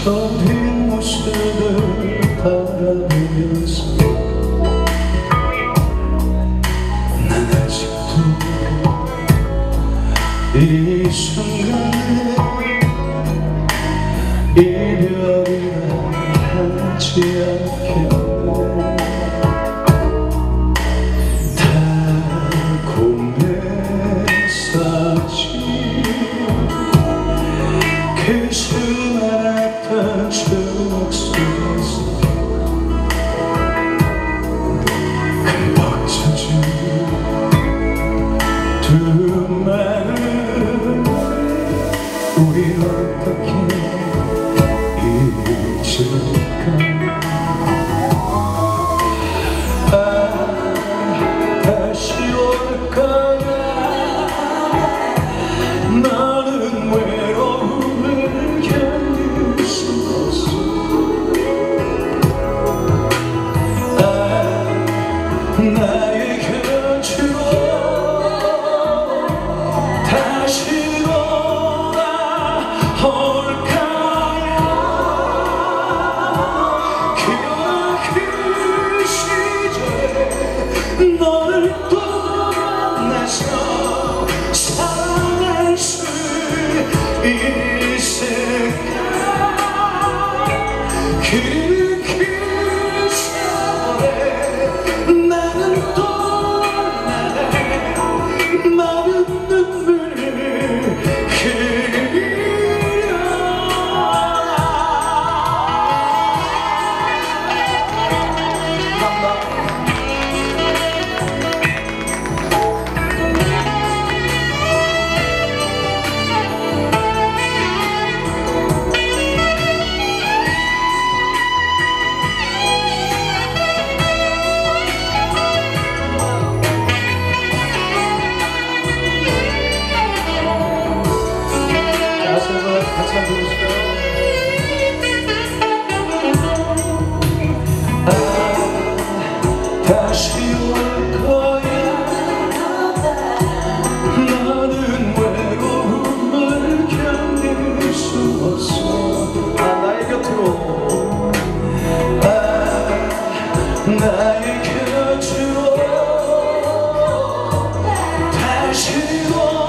저 뒷모습을 바라보면서 난 아직도 이 순간에 이별이라 하지 않겠네. 그 수많았던 추억 속에서 그 벅차진 두 마음 우린 어떻게 잊을까. 다시 올 거야. 나는 외로움을 견딜 수 없어. 나의 곁으로 다시 돌아올 거야. 그 시절에 너를 또 만나서 사랑할 수 있을까. 그 세월에 나는 또 나의 마른 눈물을 흘려. 같이 한번 부르실까요? 다시 올 거야. 나는 외로움을 견딜 수 없어. 나의 곁으로 나의 곁으로 다시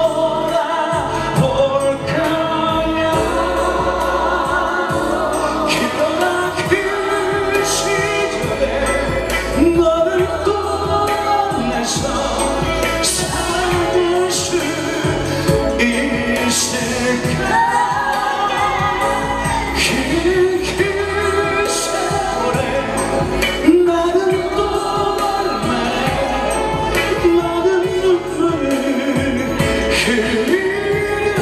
그 세월에 나는 또 나의 마른 눈물을 흘려.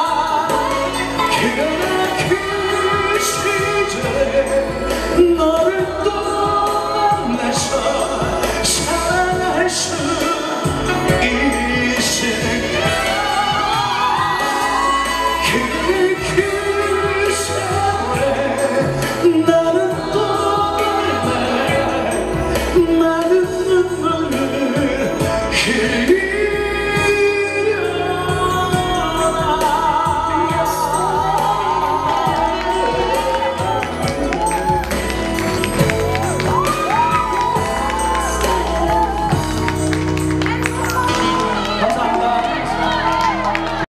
그러나 그 시절에 너를